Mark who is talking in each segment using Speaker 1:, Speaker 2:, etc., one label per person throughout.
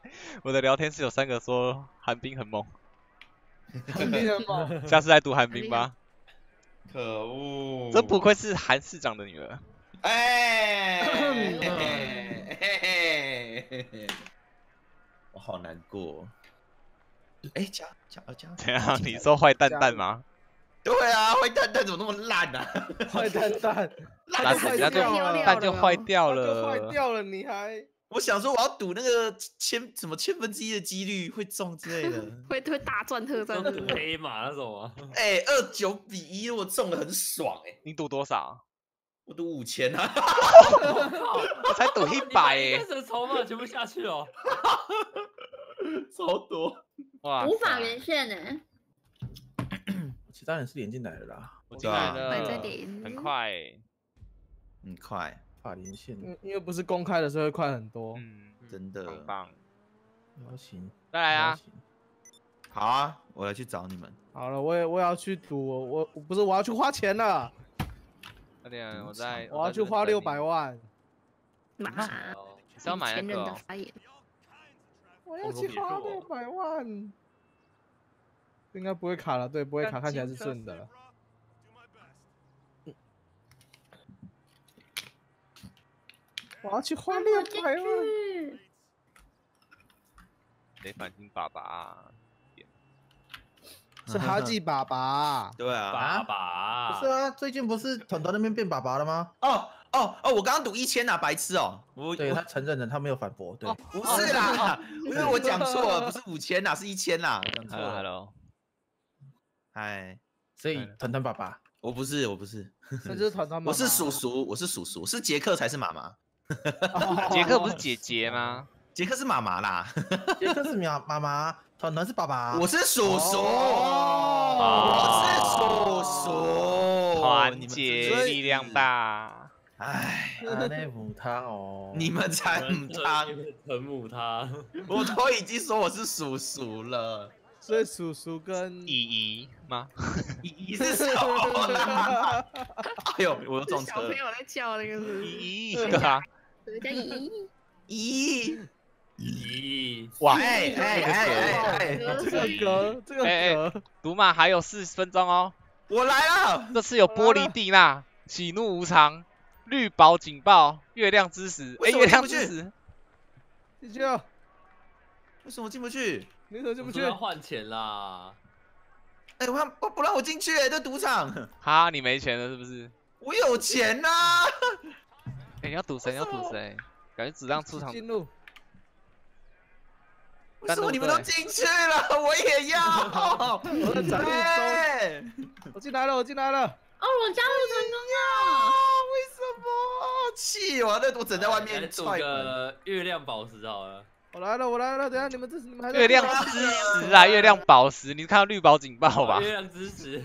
Speaker 1: 我的聊天室有3个说寒冰很猛，
Speaker 2: 寒冰很猛。
Speaker 1: 下次来读寒冰吧。
Speaker 3: 可恶！
Speaker 1: 真不愧是韩市长的女儿。
Speaker 3: 我好难过。哎，加！
Speaker 1: 怎样？你说坏蛋蛋吗？
Speaker 3: 对啊，坏蛋蛋怎么那么烂啊？
Speaker 2: 坏蛋蛋，
Speaker 1: 那人家就蛋就坏掉了，
Speaker 2: 就坏掉了，你还？
Speaker 3: 我想说我要赌那个什么1/1000的几率会中之类的，
Speaker 4: 会大赚特赚，
Speaker 5: 赌黑马那种啊。
Speaker 3: 哎，29比1，我中了很爽哎。
Speaker 1: 你赌多少？
Speaker 3: 我赌5000啊！
Speaker 1: 我才赌100哎！
Speaker 5: 这筹码全部下去了，
Speaker 3: 超多
Speaker 1: 哇！
Speaker 4: 无法连线呢。
Speaker 6: 其他人是连进来了啦，
Speaker 1: 我进来了，
Speaker 4: 很
Speaker 1: 快，
Speaker 3: 很快，
Speaker 6: 怕连线。
Speaker 2: 因为不是公开的时候会快很多。
Speaker 3: 真的
Speaker 1: 很棒。
Speaker 6: 邀请，
Speaker 1: 再来啊！
Speaker 3: 好啊，我来去找你们。
Speaker 2: 好了，我要去赌，我不是我要去花钱了。
Speaker 1: 快点，
Speaker 2: 我要去花600万。
Speaker 4: 妈，
Speaker 1: 你是要买那个？
Speaker 2: 我要去花600万。应该不会卡了，对，不会卡，看起来是顺的了。我要去花600万。
Speaker 1: 得反星爸爸。
Speaker 2: 是哈记爸爸。
Speaker 3: 对啊，
Speaker 5: 爸爸。
Speaker 6: 不是啊，最近不是团团那边变爸爸了吗？
Speaker 3: 哦，我刚刚赌1000啊，白痴哦。
Speaker 6: 对他承认了，他没有反驳。对，
Speaker 3: 不是啦，因为我讲错了，不是5000啦，是1000啦，讲错了。
Speaker 1: Hello。
Speaker 3: 嗨，
Speaker 6: 所以团团爸爸，
Speaker 3: 我不是，
Speaker 2: 那就是团团妈妈。
Speaker 3: 我是叔叔，是杰克才是妈妈。
Speaker 1: 杰克不是姐姐吗？
Speaker 3: 杰克是妈妈啦，
Speaker 6: 杰克是妈妈，团团是爸爸。
Speaker 3: 我是叔叔，我是叔叔，
Speaker 1: 团结力量大。
Speaker 3: 哎，
Speaker 6: 那母汤哦，
Speaker 3: 你们才母汤，
Speaker 5: 很母汤，
Speaker 3: 我都已经说我是叔叔了。
Speaker 2: 所以叔叔跟
Speaker 1: 姨姨吗？
Speaker 3: 姨姨是什么啦？哎呦，我又撞车了。
Speaker 4: 小朋友在叫那个是
Speaker 1: 姨姨，对啊，
Speaker 4: 叫姨
Speaker 3: 姨。
Speaker 5: 咦，
Speaker 1: 哇！
Speaker 2: 这个歌，
Speaker 1: 赌马还有40分钟哦。
Speaker 3: 我来了，
Speaker 1: 这次有玻璃蒂娜、喜怒无常、绿宝警报、月亮之时。哎，月亮之时，
Speaker 2: 进去啊！
Speaker 3: 为什么进不去？
Speaker 2: 你怎么进不去？
Speaker 5: 要换钱啦！
Speaker 3: 哎，不让我进去，这赌场。
Speaker 1: 哈，你没钱了是不是？
Speaker 3: 我有钱呐！
Speaker 1: 哎，你要赌谁？你要赌谁？感觉只让出场。
Speaker 2: 进入。
Speaker 3: 为什么你们都进去了？我也要。
Speaker 2: 我在展示中。我进来了，我进来了。
Speaker 4: 哦，我加入成功了。
Speaker 3: 为什么？气我！那我整在外面
Speaker 5: 赌个月亮宝石好了。
Speaker 2: 我来了，我来了。等下你们还在
Speaker 1: 月亮之石啊，月亮宝石，你看到绿宝警报吧？
Speaker 5: 月亮之石。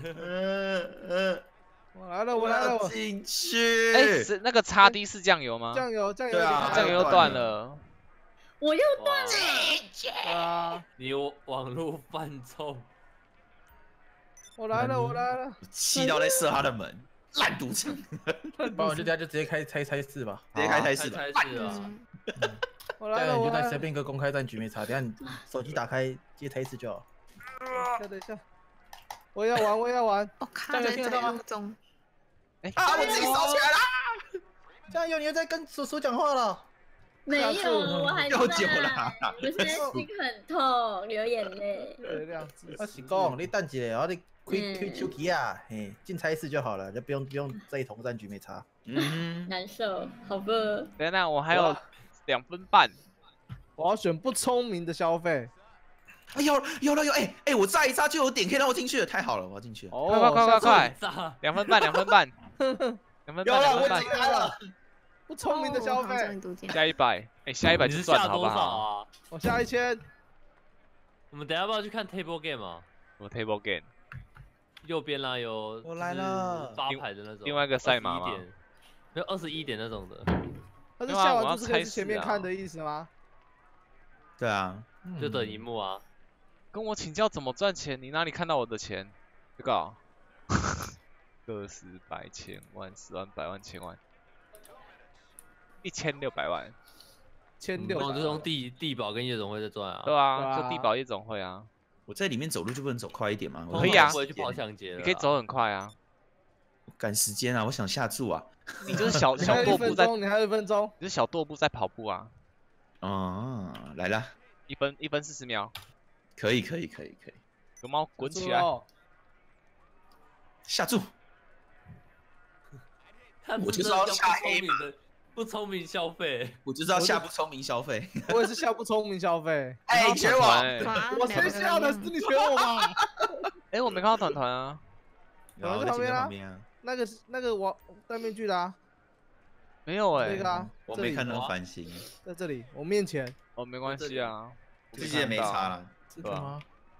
Speaker 2: 我来了，我来了，我
Speaker 3: 进去。
Speaker 1: 哎，是那个叉 D 是酱油吗？
Speaker 2: 酱油，
Speaker 3: 对啊，
Speaker 1: 酱油又断了。
Speaker 4: 我又断了。
Speaker 2: 啊！
Speaker 5: 你网络犯冲。
Speaker 2: 我来了，我来了。
Speaker 3: 气到在射他的门，烂赌场。
Speaker 6: 不然我就直接开猜试吧，
Speaker 3: 直接开猜试吧。
Speaker 5: 猜试啊！
Speaker 2: 我来了，
Speaker 6: 你就在随便一个公开战局没差，等下你手机打开直接猜试就好。
Speaker 2: 等一下，我也要玩。
Speaker 4: 我卡在载入中。
Speaker 3: 啊！我自己烧起来了。
Speaker 6: 酱油，你又在跟叔叔讲话了？
Speaker 4: 没有，我还在。
Speaker 3: 又久了。
Speaker 4: 我现在心很痛，流眼泪。
Speaker 2: 月亮之时。
Speaker 6: 我是讲你等一下，然后你开手机啊，嘿，进猜试就好了，就不用在一同战局没差。
Speaker 4: 难受，好吧。
Speaker 1: 等等，我还有2分半。
Speaker 2: 我要选不聪明的消费。
Speaker 3: 有了，哎，我炸一炸就有点可以让我进去了，太好了，我要进去了。
Speaker 1: 快！2分半，2分半。
Speaker 3: 有了，我进来了。
Speaker 2: 不聪明的消费。
Speaker 1: 下100，哎，下100就赚好不好？
Speaker 2: 我下1000。
Speaker 5: 我们等下要不要去看 table game 啊？
Speaker 1: 什么 table game？
Speaker 5: 右边啦，有
Speaker 6: 我来了
Speaker 5: ，8排的那种。
Speaker 1: 另外一个赛马吗？
Speaker 5: 没有21点那种的。
Speaker 2: 他是下完注是可以前面看的意思吗？
Speaker 3: 对啊，
Speaker 5: 就等荧幕啊。
Speaker 1: 跟我请教怎么赚钱？你哪里看到我的钱？这个个十百千万10万百万千万1600万，
Speaker 2: 1600，
Speaker 5: 我们就用地保跟夜总会在赚啊。
Speaker 1: 对啊，
Speaker 2: 对啊
Speaker 1: 就地保夜总会啊，
Speaker 3: 我在里面走路就不能走快一点吗？
Speaker 1: 可以啊
Speaker 5: 不会去跑抢劫了。
Speaker 1: 你可以走很快啊，
Speaker 3: 赶时间啊，我想下注啊。
Speaker 1: 你就是小
Speaker 2: 你还有1
Speaker 1: 跺步在，
Speaker 2: 分钟，你还有1分钟。
Speaker 1: 你是小跺步在跑步啊，
Speaker 3: 来啦，
Speaker 1: 1分40秒，
Speaker 3: 可以，
Speaker 1: 有猫滚起来，
Speaker 3: 下注。
Speaker 5: 他
Speaker 3: 我就是要下黑马
Speaker 5: 不聪明消费。
Speaker 3: 我就是要下不聪明消费。
Speaker 2: 我也是下不聪明消费。
Speaker 3: 哎，学我，
Speaker 2: 我才下的是你学我吧？
Speaker 1: 哎，我没看到团团啊，
Speaker 3: 然后在前面旁边啊，
Speaker 2: 那个我戴面具的啊，
Speaker 1: 没有哎
Speaker 2: 那，个啊，这里
Speaker 3: 我没看到繁星，
Speaker 2: 在这里，我面前。
Speaker 1: 哦，没关系啊，
Speaker 3: 这些也没差了。
Speaker 6: 这个吗？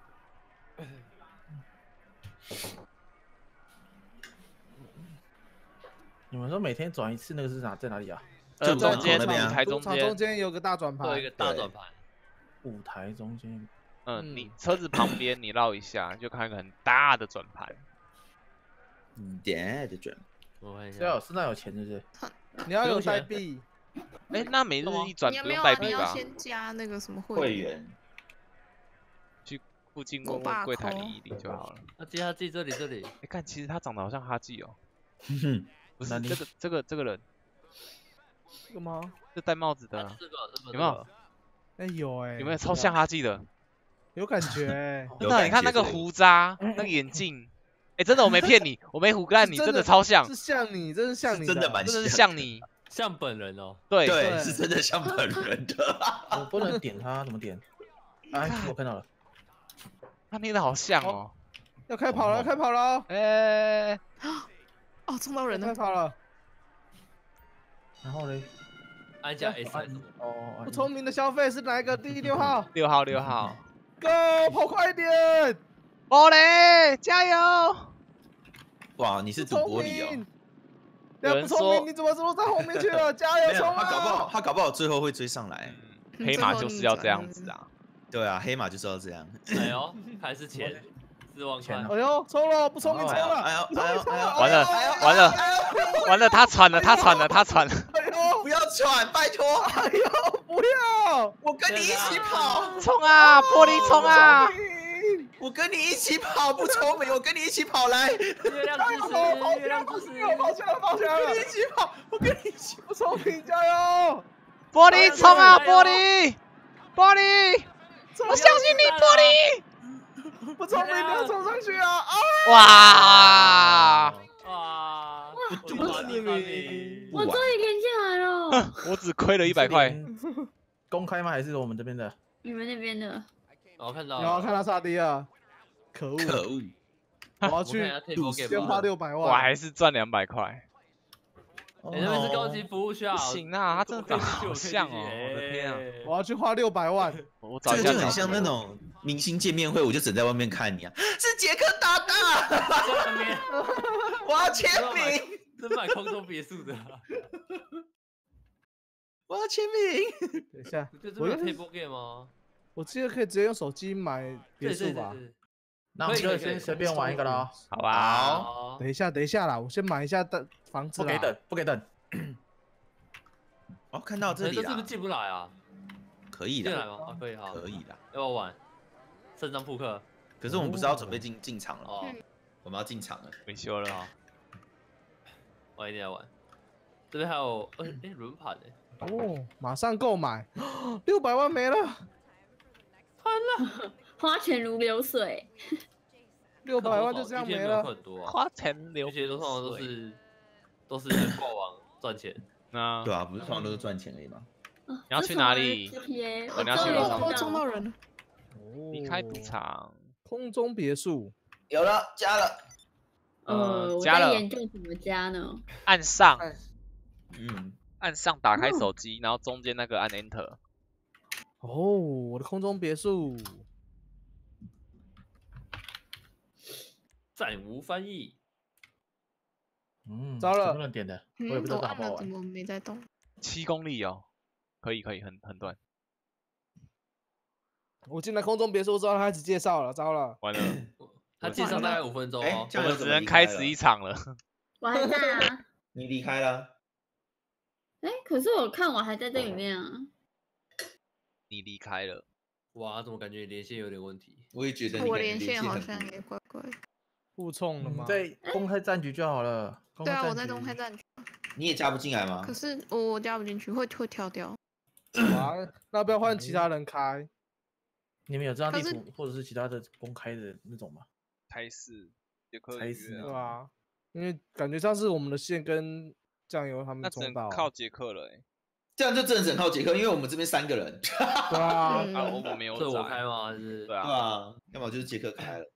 Speaker 6: 你们说每天转一次，那个是在哪里啊？
Speaker 3: 就
Speaker 1: 中间
Speaker 3: 那边啊
Speaker 1: 舞台中
Speaker 2: 中
Speaker 1: 间，
Speaker 2: 间有个大转盘
Speaker 5: 有一，个大转盘，
Speaker 6: 舞台中间。
Speaker 1: 你车子旁边你绕一下，就看一个很大的转盘，
Speaker 3: 点就转。
Speaker 5: 我看一
Speaker 6: 是要
Speaker 5: 下。
Speaker 6: 身上有钱，是不是？
Speaker 2: 你要有代币。
Speaker 1: 哎，那每日一转不
Speaker 7: 你有没有啊？你
Speaker 1: 用代币吧？
Speaker 7: 要先加那个什么
Speaker 3: 会员，
Speaker 1: 附近问问柜台110就好了。
Speaker 5: 他接他自己这里，
Speaker 1: 哎，看，其实他长得好像哈记哦，不
Speaker 6: 哪里
Speaker 1: 是这个人，
Speaker 2: 这个吗？
Speaker 1: 是戴帽子的啊，有没有？
Speaker 2: 哎有哎，
Speaker 1: 有没有超像哈记的？
Speaker 2: 有感觉欸？
Speaker 1: 真的，你看那个胡渣，那个眼镜，哎，真的我没骗你，我没胡干你，真的超像，
Speaker 2: 是像你，真是像你，
Speaker 3: 真的蛮
Speaker 1: 真的是
Speaker 3: 像
Speaker 1: 像你，
Speaker 5: 像本人哦。
Speaker 1: 对，
Speaker 3: 对，是真的像本人的。
Speaker 6: 我不能点它，怎么点？哎，我看到了。
Speaker 1: 他捏的好像哦，
Speaker 2: 要开跑了，要开跑了，
Speaker 1: 哎，
Speaker 7: 哦，冲到人了，
Speaker 2: 开跑了。
Speaker 6: 然后嘞？
Speaker 5: 按下 S 还是什么？
Speaker 6: 哦，
Speaker 2: 不聪明的消费是哪一个？第6号
Speaker 1: 6号，
Speaker 2: ，Go，跑快一点！
Speaker 1: 波雷，加油！
Speaker 3: 哇，你是主播里哦。
Speaker 2: 要不聪明，你怎么走在后面去了？加油，
Speaker 3: 没有，
Speaker 2: 冲
Speaker 3: 他搞不好最后会追上来。
Speaker 1: 黑马就是要这样子啊。
Speaker 3: 对啊，黑马就是要这样。
Speaker 5: 哎呦，还是钱，4万块。
Speaker 2: 哎呦，冲了，不聪明冲了！
Speaker 3: 哎呦，
Speaker 1: 完了，他喘了。
Speaker 2: 哎呦，
Speaker 3: 不要喘，拜托！
Speaker 2: 哎呦，不要！
Speaker 3: 我跟你一起跑，
Speaker 1: 冲啊，玻璃冲啊！
Speaker 3: 我跟你一起跑，不聪明，我跟你一起跑来。
Speaker 5: 月亮之时，月亮之时，
Speaker 2: 跑起来了，跑起来了！
Speaker 3: 一起跑，我跟你一起跑。
Speaker 2: 不聪明，加油！
Speaker 1: 玻璃冲啊，玻璃！我相信你，玻璃！
Speaker 2: 不聪明，你要冲上去啊！啊！
Speaker 1: 哇！
Speaker 5: 哇！
Speaker 3: 不是你
Speaker 4: 我终于连进来了。
Speaker 1: 我只亏了100块。
Speaker 6: 公开吗？还是我们这边的？
Speaker 4: 你们那边的？
Speaker 5: 我看到。
Speaker 2: 然后看他杀敌啊！可恶！
Speaker 3: 可恶！
Speaker 2: 我要去先花600万。
Speaker 1: 我还是赚200块。
Speaker 5: 你那边是高级服务需要。
Speaker 1: 不行啊，他真的长得好像哦！我的天啊！
Speaker 2: 我要去花600万。
Speaker 1: 我找一下。
Speaker 3: 这个就很像那种明星见面会，我就只在外面看你啊。是杰克大大，我要签名。
Speaker 5: 是买空中别墅的。
Speaker 3: 我要签名。
Speaker 2: 等一下，
Speaker 5: 我有 table game 吗？
Speaker 2: 我记得可以直接用手机买别墅吧？
Speaker 6: 那我们就先随便玩一个咯。
Speaker 1: 好吧。
Speaker 2: 等一下啦，我先买一下房子啦。
Speaker 6: 不给等。
Speaker 3: 哦，看到这里了。
Speaker 5: 这是不是进不来啊？
Speaker 3: 可以的。
Speaker 5: 进来吗？可以哈。
Speaker 3: 可以的。
Speaker 5: 要不要玩？圣章扑克。
Speaker 3: 可是我们不是要准备进场了哦？我们要进场了。
Speaker 1: 没修了啊。
Speaker 5: 我一定要玩。这边还有轮盘哎。
Speaker 2: 哦，马上购买，600万没了。
Speaker 5: 翻了，
Speaker 4: 花钱如流水
Speaker 2: ，600万就这样没了。
Speaker 1: 花钱流，
Speaker 5: 这些通常都是在挂网赚钱。
Speaker 1: 那
Speaker 3: 对啊，不是通常都是赚钱而已吗？
Speaker 1: 你要去哪里？
Speaker 4: 你
Speaker 1: 要去
Speaker 7: 我冲到人了。
Speaker 1: 离开赌场。
Speaker 2: 空中别墅
Speaker 3: 有了，加了。
Speaker 4: 我
Speaker 1: 加了。
Speaker 4: 在研究怎么加呢？
Speaker 1: 按上，按上打开手机，然后中间那个按 Enter。
Speaker 2: 哦，我的空中别墅，
Speaker 5: 暂无翻译。
Speaker 2: 糟了，
Speaker 6: 不能点的，我也不知道好不好玩。
Speaker 7: 怎么没在动
Speaker 1: ？7公里哦，可以，很短。
Speaker 2: 我进来空中别墅之后，他开始介绍了，糟了，
Speaker 1: 完了，
Speaker 5: 他介绍大概5分钟哦，
Speaker 1: 我们只能开始一场了。
Speaker 4: 我还在啊。
Speaker 3: 你离开了。
Speaker 4: 可是我看我还在这里面啊。
Speaker 1: 你离开了。
Speaker 5: 哇，怎么感觉连线有点问题？
Speaker 3: 我也觉得
Speaker 7: 我
Speaker 3: 你
Speaker 7: 连线好
Speaker 3: 很
Speaker 7: 像也怪怪的。
Speaker 2: 互冲了吗？
Speaker 6: 在公开战局就好了。
Speaker 7: 对啊，我在
Speaker 6: 局
Speaker 7: 公开战局，
Speaker 3: 你也加不进来吗
Speaker 7: 可？是我加不进去，会跳掉。
Speaker 2: 哇，那要不要换其他人开？
Speaker 6: 你们有这张地
Speaker 7: 可是
Speaker 6: 图或者是其他的公开的那种吗？
Speaker 1: 开始杰克
Speaker 6: 开始
Speaker 2: 对
Speaker 1: 愉悦啊，
Speaker 2: 吧？因为感觉上是我们的线跟酱油他
Speaker 1: 那只
Speaker 2: 们冲到啊，
Speaker 1: 能靠杰克了
Speaker 3: 这样就真的只能靠杰克，因为我们这边3个人，
Speaker 2: 对啊，
Speaker 1: 啊，我们没有
Speaker 5: 这我
Speaker 1: 载
Speaker 5: 开吗？还是
Speaker 3: 对
Speaker 1: 对啊，
Speaker 3: 啊，要么就是杰克开了。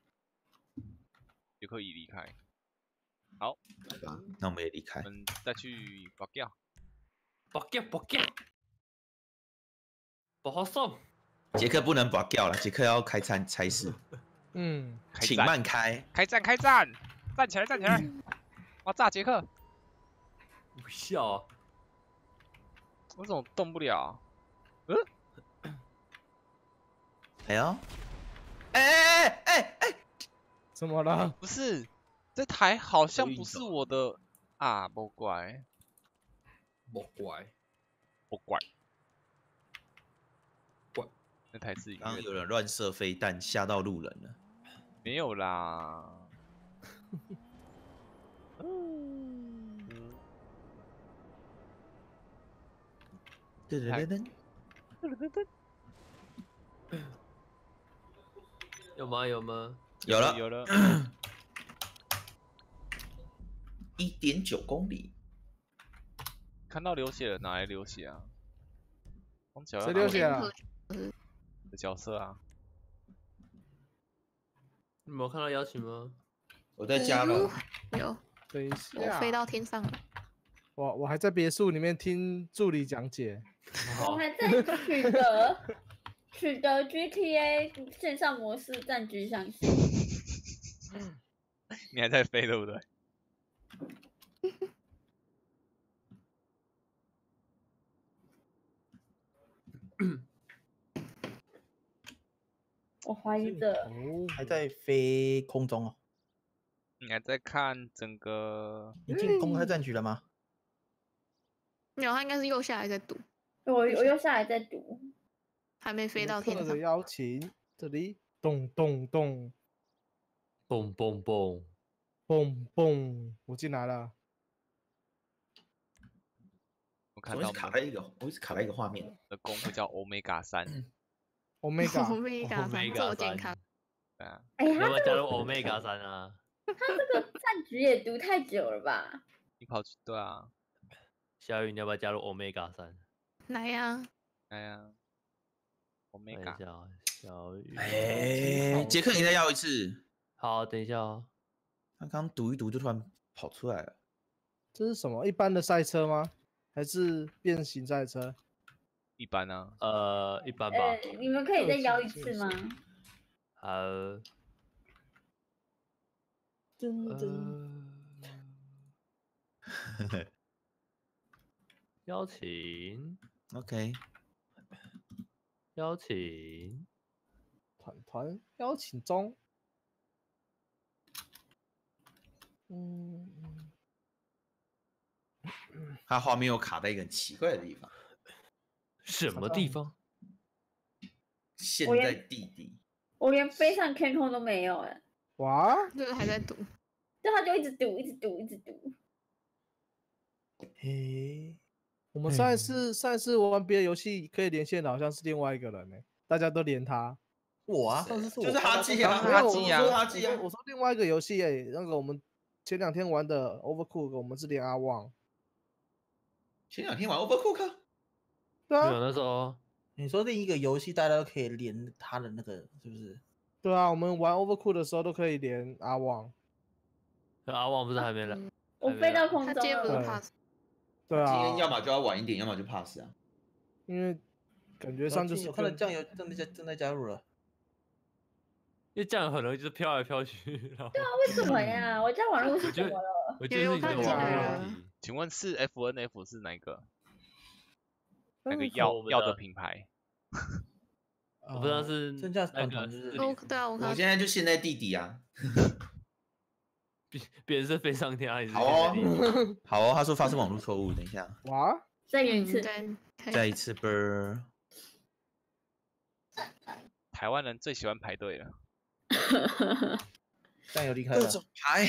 Speaker 1: 杰克已离开，
Speaker 3: 对吧？那我们也离开
Speaker 1: 我。们再去拔掉。
Speaker 5: 不好送。
Speaker 3: 杰克不能拔掉了，杰克要开差事，
Speaker 2: 嗯，
Speaker 3: 请
Speaker 1: 开战
Speaker 3: 慢开。
Speaker 1: 开战，站起来，站起来！我炸杰克，
Speaker 5: 不笑啊！
Speaker 1: 我怎么动不了？
Speaker 3: 哎呦，哎！
Speaker 2: 怎么了？
Speaker 1: 不是，这台好像不是我的啊，不怪，
Speaker 5: 不乖，
Speaker 1: 不怪，那台是
Speaker 3: 刚刚有人乱射飞弹，吓到路人了。
Speaker 1: 没有啦。
Speaker 3: 噔噔噔噔，
Speaker 5: 有吗？有吗？
Speaker 3: 有了
Speaker 1: 有了，
Speaker 3: 1.9公里。
Speaker 1: 看到流血了，哪来流血啊？光脚
Speaker 2: 谁流血啊？
Speaker 1: 的角色啊？
Speaker 5: 你没有看到邀请吗？
Speaker 3: 我在加了，
Speaker 7: 有，
Speaker 2: 等一
Speaker 7: 我
Speaker 2: 下，
Speaker 7: 飞到天上了。
Speaker 2: 我还在别墅里面听助理讲解。
Speaker 4: 我还在取得 GTA 线上模式战局详细。
Speaker 1: 你还在飞对不对？
Speaker 4: 我怀疑着，
Speaker 2: 哦，
Speaker 6: 还在飞空中哦。
Speaker 1: 你还在看整个？
Speaker 6: 你进公开战局了吗？
Speaker 7: 没有，他应该是右下来在赌，
Speaker 4: 我又下来在读。
Speaker 7: 还没飞到天
Speaker 2: 的
Speaker 7: 上。
Speaker 2: 邀请，这里咚咚咚
Speaker 5: 蹦蹦蹦！
Speaker 2: 蹦蹦，我进来了。
Speaker 1: 我看到我们
Speaker 3: 我一直卡在一个画面。
Speaker 1: 的公会叫 Omega 3，
Speaker 2: Omega，
Speaker 7: Omega 三这么健康，
Speaker 1: 对啊，
Speaker 4: 哎，
Speaker 5: 要
Speaker 4: 他
Speaker 5: 不要加入 Omega 3啊？
Speaker 4: 这个战局也读太久了吧？
Speaker 1: 你跑去对啊，
Speaker 5: 小雨，你要不要加入 Omega 3？
Speaker 7: 来呀！
Speaker 1: 哎呀
Speaker 5: 等一
Speaker 1: ，Omega，
Speaker 5: 下啊，小雨。
Speaker 3: 哎，杰克，你再要一次。
Speaker 5: 好，等一下哦。
Speaker 3: 他刚读一读就突然跑出来了。
Speaker 2: 这是什么？一般的赛车吗？还是变形赛车？
Speaker 1: 一般啊，
Speaker 5: 一般吧。
Speaker 4: 你们可以再邀一次吗？
Speaker 5: 好。
Speaker 2: 噔噔，
Speaker 5: 邀请，
Speaker 3: OK，
Speaker 5: 邀请，
Speaker 2: 团邀请中。
Speaker 3: 他画面又卡在一个很奇怪的地方，
Speaker 5: 什么地方？
Speaker 3: 陷
Speaker 4: 我也
Speaker 3: 在地底。
Speaker 4: 我连飞上天空都没有哎，
Speaker 2: 哇，
Speaker 7: 这个还在赌。
Speaker 4: 就他就一直读，一直读，一直读。
Speaker 6: 嘿，
Speaker 2: 我们上一次玩别的游戏可以连线的，好像是另外一个人呢，大家都连他。
Speaker 6: 我啊，上次是
Speaker 3: 就是
Speaker 6: 我
Speaker 3: 哈基啊，
Speaker 1: 没有我
Speaker 3: 我说哈基啊。
Speaker 2: 我说另外一个游戏哎，那个我们前2天玩的 Overcook， 我们是连阿旺。
Speaker 3: 前2天玩 Overcook，
Speaker 2: 对
Speaker 5: 没有，
Speaker 2: 啊，
Speaker 5: 那时候
Speaker 6: 你说另一个游戏大家都可以连他的那个，是不是？
Speaker 2: 对啊，我们玩 Overcook 的时候都可以连阿旺。
Speaker 5: 阿旺不是还没来？
Speaker 4: 我飞到空中
Speaker 7: 他今天不是
Speaker 4: 了，
Speaker 2: 对
Speaker 7: pass，
Speaker 2: 对啊，
Speaker 3: 今天要么就要晚一点，要么就 pass 啊。
Speaker 2: 因为感觉上就是
Speaker 6: 我看到
Speaker 2: 跟
Speaker 6: 酱油正在加入了。
Speaker 5: 因为这样很容易就是飘来飘去，然后
Speaker 4: 为什么呀？我家网络是怎么了？
Speaker 5: 我觉得是你的网络问题。
Speaker 1: 请问是 FNF 是哪个？那个
Speaker 2: 嗯
Speaker 1: 药的品牌？
Speaker 5: 我不知道是
Speaker 6: 剩下
Speaker 5: 那个
Speaker 6: 团团就是
Speaker 7: 哦，对啊，我看
Speaker 3: 我现在就陷在地底啊。
Speaker 5: 别人是飞上天啊，你是
Speaker 3: 好哦
Speaker 5: 飞在地底
Speaker 3: 好哦，他说发生网络错误，等一下，
Speaker 2: 哇，
Speaker 4: 再演一次，
Speaker 7: 再看
Speaker 3: 再一次啵。
Speaker 1: 台湾人最喜欢排队了。
Speaker 6: 酱油离开了，
Speaker 3: 各种牌。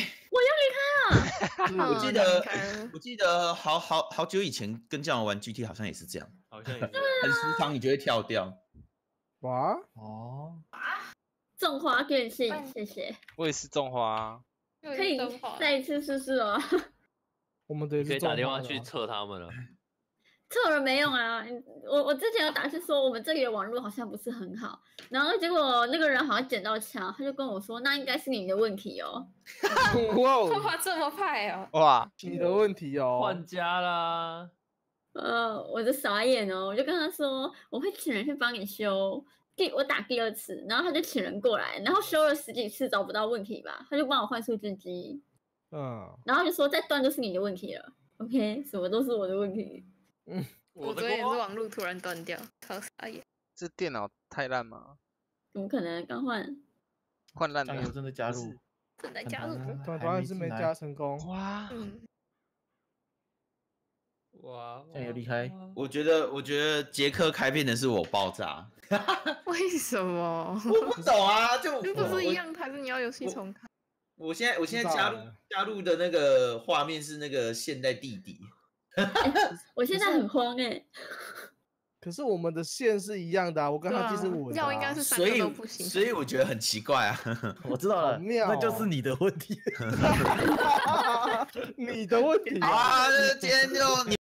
Speaker 3: 我记得好久以前跟酱油玩 GT 好像也是这样，
Speaker 5: 好像也是。
Speaker 3: 很时常你就会跳掉。
Speaker 2: 哇，
Speaker 6: 哦，
Speaker 4: 种花电信，谢谢。
Speaker 1: 我也是种花啊。
Speaker 4: 可以再一次试试哦。
Speaker 2: 我们的
Speaker 5: 可以打电话去测他们了。
Speaker 4: 测了没用啊！我之前有打去说我们这里的网络好像不是很好，然后结果那个人好像捡到枪，他就跟我说那应该是你的问题哦。
Speaker 7: 哇，这么派哦！
Speaker 1: 哇，
Speaker 2: 你的问题哦。
Speaker 5: 换家啦。
Speaker 4: 我就傻眼哦，我就跟他说我会请人去帮你修。我打第2次，然后他就请人过来，然后修了10几次找不到问题吧，他就帮我换数据机。然后就说再断就是你的问题了。OK， 什么都是我的问题。
Speaker 7: 我昨天也是网络突然断掉，超傻眼。
Speaker 1: 这电脑太烂吗？
Speaker 4: 怎么可能？刚
Speaker 1: 换烂了。
Speaker 6: 酱油真的加入，
Speaker 7: 正在加入。
Speaker 2: 当然是没加成功。
Speaker 1: 哇，
Speaker 5: 哇，
Speaker 6: 酱油离开。
Speaker 3: 我觉得杰克开片的是我爆炸。
Speaker 7: 为什么？
Speaker 3: 我不懂啊，就
Speaker 7: 不是一样，还是你要游戏重开？
Speaker 3: 我现在加入的那个画面是那个现代弟弟。
Speaker 4: 我现在很慌
Speaker 2: 可是我们的线是一样的啊，我跟他其实我
Speaker 7: 要应该是3个都不行，
Speaker 3: 所以我觉得很奇怪啊。
Speaker 6: 我知道了，那就是你的问题。
Speaker 2: 你的问题
Speaker 3: 啊！今天就你。